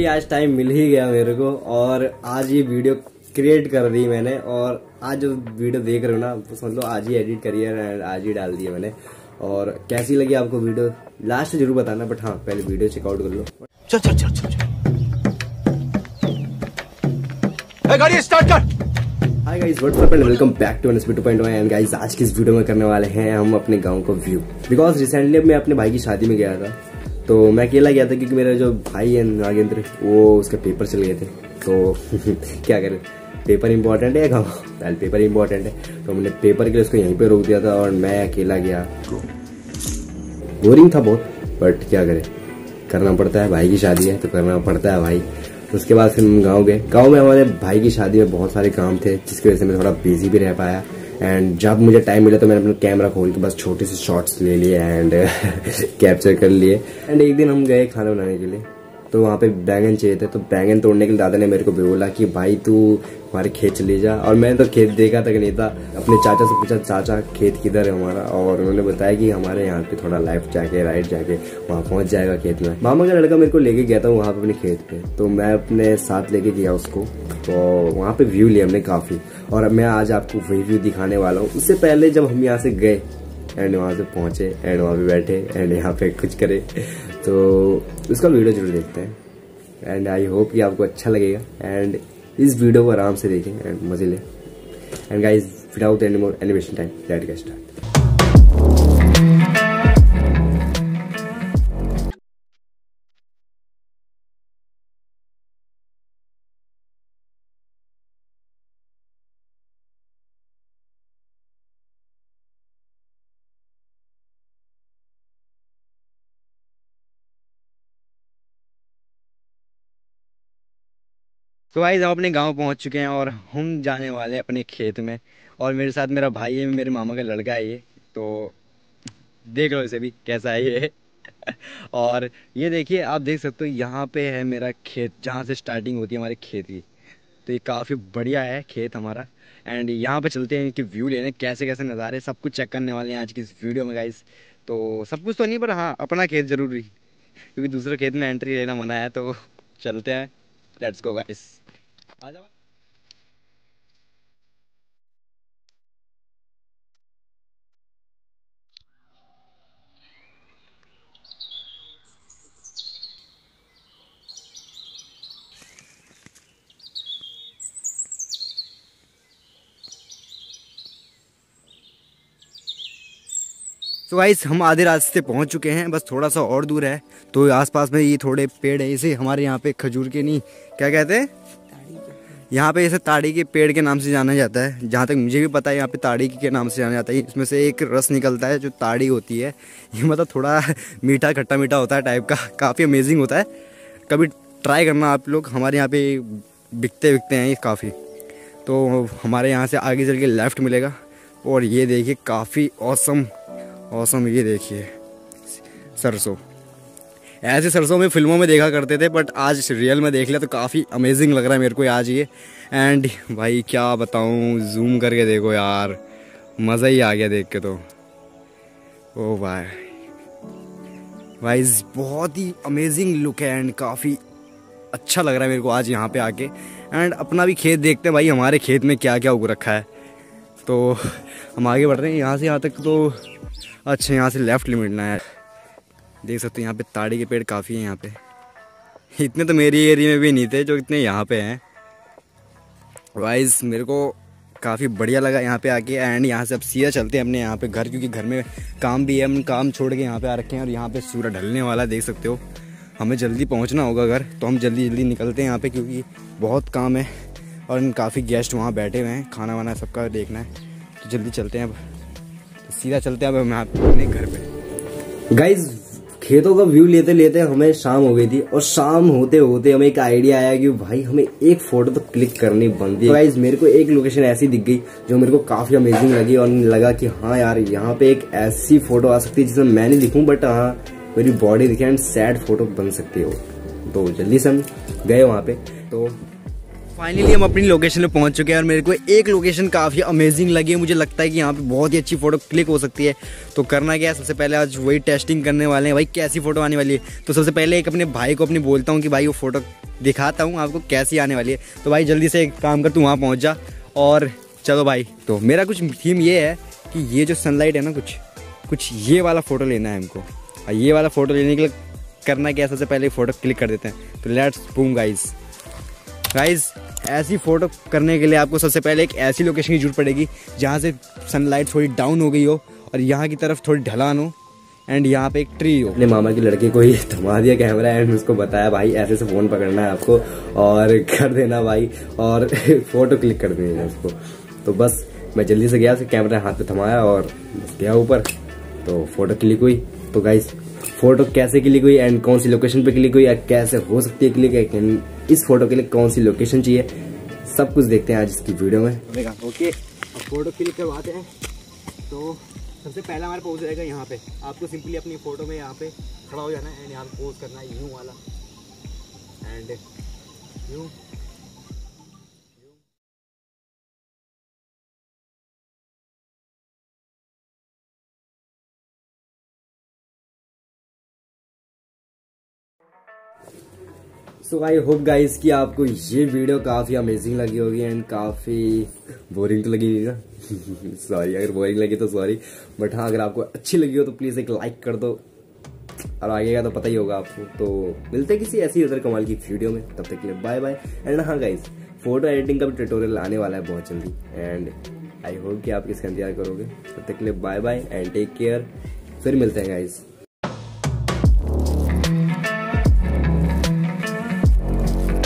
आज टाइम मिल ही गया मेरे को और आज ये वीडियो क्रिएट कर दी मैंने। और आज जो वीडियो देख रहे हो ना समझ लो आज ही एडिट करी है एंड आज ही डाल दी है मैंने। और कैसी लगी आपको वीडियो लास्ट जरूर बताना, बट हाँ पहले वीडियो चेकआउट कर लो। चल चल चल चल गाड़ी स्टार्ट कर। Hi guys, what's up and welcome back to NSP 2.0। And guys आज की इस वीडियो में करने वाले हैं हम अपने गांव का व्यू। बिकॉज रिसेंटली मैं अपने भाई की शादी में गया था, तो मैं अकेला गया था क्योंकि मेरा जो भाई है नागेंद्र वो उसके पेपर चल गए थे। तो क्या करें, पेपर इंपॉर्टेंट है, गाँव पहले पेपर इंपॉर्टेंट है, तो हमने पेपर के लिए उसको यहीं पे रोक दिया था और मैं अकेला गया। बोरिंग था बहुत, बट क्या करें, करना पड़ता है, भाई की शादी है तो करना पड़ता है भाई। उसके बाद फिर हम गाँव गए। गाँव में हमारे भाई की शादी में बहुत सारे काम थे जिसकी वजह से मैं थोड़ा बिजी भी रह पाया। एंड जब मुझे टाइम मिला तो मैंने अपना कैमरा खोल के बस छोटे से शॉट्स ले लिए एंड कैप्चर कर लिए। एंड एक दिन हम गए खाना बनाने के लिए, तो वहाँ पे बैंगन चाहिए थे, तो बैंगन तोड़ने के लिए दादा ने मेरे को बोला कि भाई तू हमारे खेत चले जा। और मैंने तो खेत देखा तक नहीं था, अपने चाचा से पूछा चाचा खेत किधर है हमारा, और उन्होंने बताया कि हमारे यहाँ पे थोड़ा लेफ्ट जाके राइट जाके वहाँ पहुँच जाएगा खेत में। मामा का लड़का मेरे को लेके गया था वहाँ पे अपने खेत पे, तो मैं अपने साथ लेके गया उसको। तो वहाँ पे व्यू लिया हमने काफी, और मैं आज आपको वही व्यू दिखाने वाला हूँ। उससे पहले जब हम यहाँ से गए एंड वहाँ से पहुंचे एंड वहाँ पे बैठे एंड यहाँ पे कुछ करे, तो उसका वीडियो जरूर देखते हैं। एंड आई होप कि आपको अच्छा लगेगा एंड इस वीडियो को आराम से देखें एंड मजे लें। And guys without any more animation time let's get start. तो गाइस हम अपने गांव पहुंच चुके हैं और हम जाने वाले हैं अपने खेत में। और मेरे साथ मेरा भाई है, मेरे मामा का लड़का है ये, तो देख लो इसे भी कैसा है ये। और ये देखिए, आप देख सकते हो यहाँ पे है मेरा खेत, जहाँ से स्टार्टिंग होती है हमारे खेत की। तो ये काफ़ी बढ़िया है खेत हमारा। एंड यहाँ पे चलते हैं इनके व्यू लेने, कैसे कैसे नज़ारे सब कुछ चेक करने वाले हैं आज की इस वीडियो में गाइस। तो सब कुछ तो नहीं, पर हाँ अपना खेत जरूरी, क्योंकि दूसरे खेत में एंट्री लेना मना है। तो चलते हैं, लेट्स गो गाइस, आ जाओ। तो गाइस हम आधे रास्ते पहुंच चुके हैं, बस थोड़ा सा और दूर है। तो आसपास में ये थोड़े पेड़ है, इसे हमारे यहाँ पे खजूर के नहीं क्या कहते हैं, यहाँ पे इसे ताड़ी के पेड़ के नाम से जाना जाता है। जहाँ तक मुझे भी पता है यहाँ पे ताड़ी के नाम से जाना जाता है। इसमें से एक रस निकलता है जो ताड़ी होती है, ये मतलब थोड़ा मीठा खट्टा मीठा होता है टाइप का, काफ़ी अमेजिंग होता है। कभी ट्राई करना आप लोग, हमारे यहाँ पे बिकते हैं ये काफ़ी। तो हमारे यहाँ से आगे चल के लेफ़्ट मिलेगा। और ये देखिए काफ़ी औसम ये देखिए सरसों। ऐसे सरसों में फिल्मों में देखा करते थे, बट आज रियल में देख लिया तो काफ़ी अमेजिंग लग रहा है मेरे को आज ये। एंड भाई क्या बताऊँ, जूम करके देखो यार, मज़ा ही आ गया देख के। तो ओ भाई बहुत ही अमेजिंग लुक है एंड काफ़ी अच्छा लग रहा है मेरे को आज यहाँ पे आके। एंड अपना भी खेत देखते हैं भाई, हमारे खेत में क्या क्या उग रखा है। तो हम आगे बढ़ रहे हैं यहाँ से यहाँ तक। तो अच्छा यहाँ से लेफ़्ट लिमिटना है, देख सकते हैं यहाँ पे ताड़ी के पेड़ काफ़ी हैं यहाँ पे। इतने तो मेरी एरिया में भी नहीं थे जो इतने यहाँ पे हैं। वाइज मेरे को काफ़ी बढ़िया लगा यहाँ पे आके। एंड यहाँ से अब सीधा चलते हैं अपने यहाँ पे घर, क्योंकि घर में काम भी है, हम काम छोड़ के यहाँ पे आ रखे हैं। और यहाँ पे सूरज ढलने वाला है, देख सकते हो। हमें जल्दी पहुँचना होगा घर, तो हम जल्दी निकलते हैं यहाँ पर, क्योंकि बहुत काम है और काफ़ी गेस्ट वहाँ बैठे हुए हैं, खाना वाना सबका देखना है। तो जल्दी चलते हैं, अब सीधा चलते हैं अब हम अपने घर पे। गाइज खेतों का व्यू लेते लेते हमें शाम हो गई थी, और शाम होते होते हमें एक आइडिया आया कि भाई हमें एक फोटो तो क्लिक करनी बनती है। गाइज मेरे को एक लोकेशन ऐसी दिख गई जो मेरे को काफी अमेजिंग लगी, और लगा कि हाँ यार यहाँ पे एक ऐसी फोटो आ सकती है जिसमें मैं नहीं दिखूं, बट हाँ मेरी बॉडी दिखे एंड सैड फोटो बन सकती है वो। तो जल्दी से हम गए वहाँ पे। तो फाइनली हम अपनी लोकेशन पे पहुंच चुके हैं और मेरे को एक लोकेशन काफ़ी अमेजिंग लगी है। मुझे लगता है कि यहाँ पे बहुत ही अच्छी फ़ोटो क्लिक हो सकती है। तो करना क्या है, सबसे पहले आज वही टेस्टिंग करने वाले हैं भाई, कैसी फ़ोटो आने वाली है। तो सबसे पहले एक अपने भाई को अपनी बोलता हूँ कि भाई वो फ़ोटो दिखाता हूँ आपको कैसी आने वाली है। तो भाई जल्दी से एक काम कर, तू वहाँ पहुँच जा और चलो भाई। तो मेरा कुछ थीम ये है कि ये जो सनलाइट है ना, कुछ ये वाला फ़ोटो लेना है हमको। और ये वाला फ़ोटो लेने के लिए करना क्या है, सबसे पहले फ़ोटो क्लिक कर देते हैं। तो लेट्स बूम गाइस। ऐसी फ़ोटो करने के लिए आपको सबसे पहले एक ऐसी लोकेशन की जरूरत पड़ेगी जहाँ से सनलाइट थोड़ी डाउन हो गई हो और यहाँ की तरफ थोड़ी ढलान हो एंड यहाँ पे एक ट्री हो। अपने मामा के लड़के को ही थमा दिया कैमरा एंड उसको बताया भाई ऐसे से फ़ोन पकड़ना है आपको और कर देना भाई और फ़ोटो क्लिक कर देना उसको। तो बस मैं जल्दी से गया, कैमरा हाथ पे थमाया और बस गया ऊपर, तो फ़ोटो क्लिक हुई। तो गाइस फ़ोटो कैसे क्लिक हुई एंड कौन सी लोकेशन पे क्लिक हुई या कैसे हो सकती है क्लिक, इस फोटो के लिए कौन सी लोकेशन चाहिए, सब कुछ देखते हैं आज इसकी वीडियो में। ओके, अब फोटो क्लिक करवाते हैं। तो सबसे पहला हमारा पोज रहेगा यहाँ पे। आपको सिंपली अपनी फ़ोटो में यहाँ पे खड़ा हो जाना है एंड यहाँ पे पोज करना है यूँ वाला एंड यूँ। सो आई होप गाइस कि आपको ये वीडियो काफ़ी अमेजिंग लगी होगी एंड काफ़ी बोरिंग तो लगी नहीं ना सॉरी अगर बोरिंग लगी तो सॉरी, बट हाँ अगर आपको अच्छी लगी हो तो प्लीज़ एक लाइक कर दो और आगे का तो पता ही होगा आपको। तो मिलते हैं किसी ऐसी उधर कमाल की वीडियो में, तब तक के लिए बाय बाय। एंड हाँ गाइस, फोटो एडिटिंग का भी ट्यूटोरियल आने वाला है बहुत जल्दी एंड आई होप कि आप इसका इंतजार करोगे। तब तक के लिए bye bye and take care, फिर मिलते हैं गाइस।